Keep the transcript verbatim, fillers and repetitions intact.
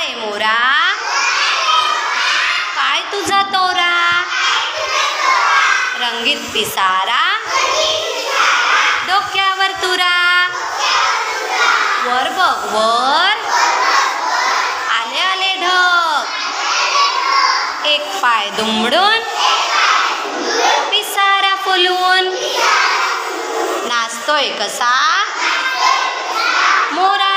रे मोरा, काय तुझा तोरा, रंगीत पिसारा, डोक्यावर तुरा, वर बघ वर, आले आले ढग, एक पाय दुमडून, पिसारा फुलून, नाचतोय कसा मोरा